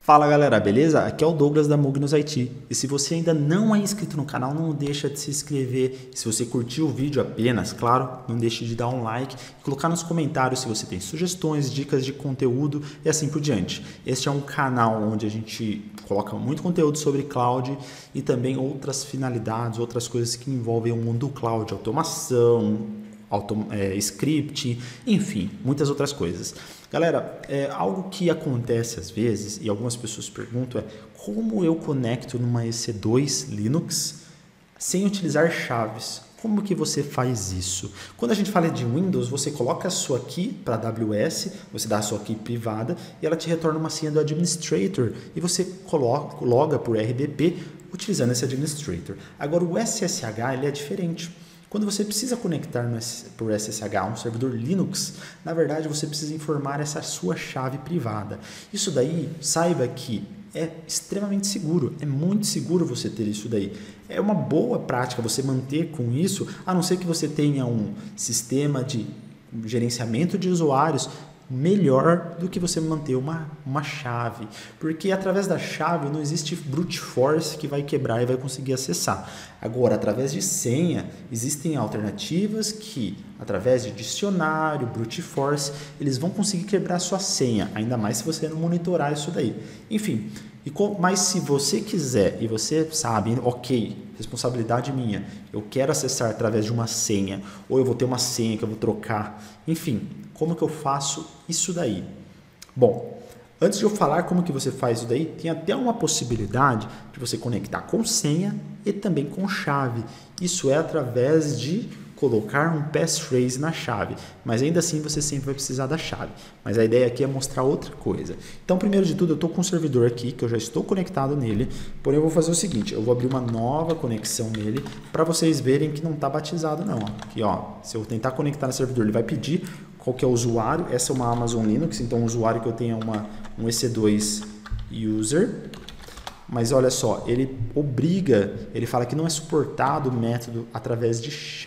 Fala galera, beleza? Aqui é o Douglas da Mugnos IT. E se você ainda não é inscrito no canal, não deixa de se inscrever. Se você curtiu o vídeo apenas, claro, não deixe de dar um like e colocar nos comentários se você tem sugestões, dicas de conteúdo e assim por diante. Este é um canal onde a gente coloca muito conteúdo sobre cloud e também outras finalidades, outras coisas que envolvem o mundo do cloud, automação, script, enfim, muitas outras coisas. Galera, algo que acontece às vezes e algumas pessoas perguntam é como eu conecto numa EC2 Linux sem utilizar chaves? Como que você faz isso? Quando a gente fala de Windows, você coloca a sua key para AWS, você dá a sua key privada e ela te retorna uma senha do administrator e você loga por RDP utilizando esse administrator. Agora o SSH ele é diferente. Quando você precisa conectar por SSH a um servidor Linux, na verdade você precisa informar essa sua chave privada. Isso daí, saiba que é extremamente seguro, é muito seguro você ter isso daí. É uma boa prática você manter com isso, a não ser que você tenha um sistema de gerenciamento de usuários melhor do que você manter uma chave, porque através da chave não existe brute force que vai quebrar e vai conseguir acessar. Agora, através de senha, existem alternativas que, através de dicionário, brute force, eles vão conseguir quebrar sua senha, ainda mais se você não monitorar isso daí. Enfim, mas se você quiser e você sabe, ok, responsabilidade minha, eu quero acessar através de uma senha, ou eu vou ter uma senha que eu vou trocar, enfim, como que eu faço isso daí? Bom, antes de eu falar como que você faz isso daí, tem até uma possibilidade de você conectar com senha e também com chave. Isso é através de colocar um passphrase na chave, mas ainda assim você sempre vai precisar da chave. Mas a ideia aqui é mostrar outra coisa. Então, primeiro de tudo, eu estou com um servidor aqui, que eu já estou conectado nele, porém eu vou fazer o seguinte, eu vou abrir uma nova conexão nele, para vocês verem que não está batizado não. Aqui, ó, se eu tentar conectar no servidor, ele vai pedir qual que é o usuário. Essa é uma Amazon Linux, então o usuário que eu tenho é um EC2 user. Mas olha só, ele ele fala que não é suportado o método através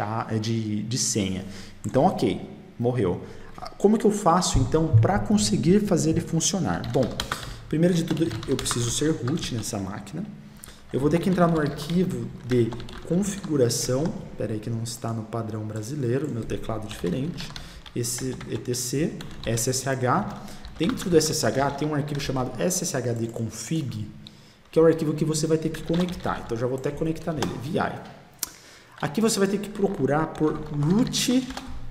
de senha. Então, ok, morreu. Como que eu faço, então, para conseguir fazer ele funcionar? Bom, primeiro de tudo, eu preciso ser root nessa máquina. Eu vou ter que entrar no arquivo de configuração. Espera aí que não está no padrão brasileiro, meu teclado é diferente. Esse etc, SSH. Dentro do SSH tem um arquivo chamado sshd-config, que é o arquivo que você vai ter que conectar. Então, já vou até conectar nele, VI. Aqui você vai ter que procurar por root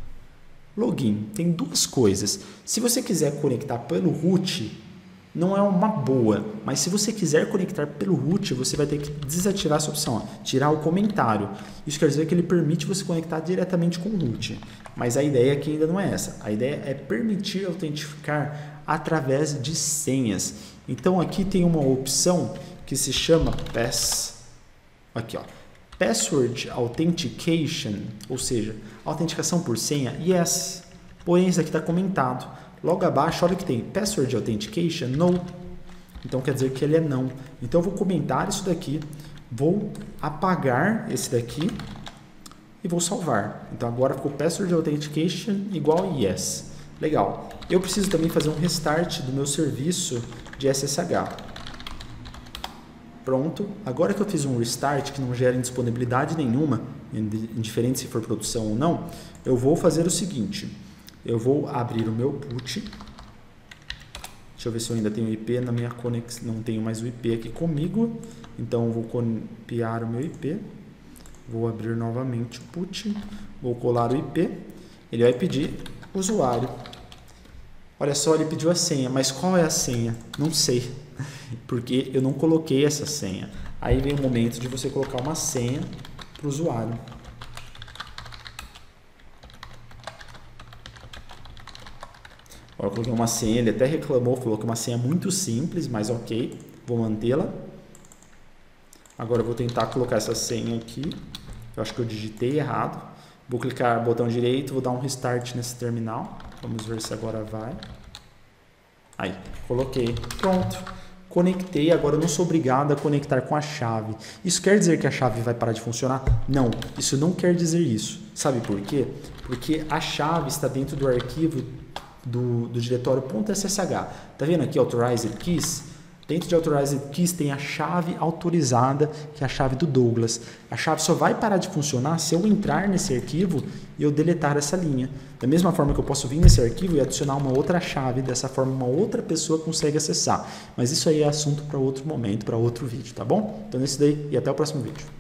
login. Tem duas coisas. Se você quiser conectar pelo root, não é uma boa. Mas se você quiser conectar pelo root, você vai ter que desativar essa opção. Ó, tirar o comentário. Isso quer dizer que ele permite você conectar diretamente com o root. Mas a ideia aqui ainda não é essa. A ideia é permitir autentificar através de senhas. Então, aqui tem uma opção que se chama Password Authentication, ou seja, autenticação por senha, yes. Porém, isso aqui está comentado. Logo abaixo, olha que tem Password Authentication, no. Então, quer dizer que ele é não. Então, eu vou comentar isso daqui, vou apagar esse daqui e vou salvar. Então, agora ficou Password Authentication igual a yes. Legal. Eu preciso também fazer um restart do meu serviço de SSH. Pronto. Agora que eu fiz um restart que não gera indisponibilidade nenhuma, indiferente se for produção ou não, eu vou fazer o seguinte. Eu vou abrir o meu boot. Deixa eu ver se eu ainda tenho IP na minha conexão. Não tenho mais o IP aqui comigo. Então, eu vou copiar o meu IP. Vou abrir novamente o boot. Vou colar o IP. Ele vai pedir usuário. Olha só, ele pediu a senha, mas qual é a senha? Não sei, porque eu não coloquei essa senha. Aí vem o momento de você colocar uma senha para o usuário. Agora eu coloquei uma senha, ele até reclamou, falou que é uma senha muito simples, mas ok, vou mantê-la. Agora eu vou tentar colocar essa senha aqui, eu acho que eu digitei errado. Vou clicar no botão direito, vou dar um restart nesse terminal. Vamos ver se agora vai. Aí, coloquei. Pronto. Conectei. Agora eu não sou obrigado a conectar com a chave. Isso quer dizer que a chave vai parar de funcionar? Não, isso não quer dizer isso. Sabe por quê? Porque a chave está dentro do arquivo do diretório .ssh. Tá vendo aqui Authorized Keys? Dentro de Authorized Keys tem a chave autorizada, que é a chave do Douglas. A chave só vai parar de funcionar se eu entrar nesse arquivo e eu deletar essa linha. Da mesma forma que eu posso vir nesse arquivo e adicionar uma outra chave, dessa forma uma outra pessoa consegue acessar. Mas isso aí é assunto para outro momento, para outro vídeo, tá bom? Então é isso daí e até o próximo vídeo.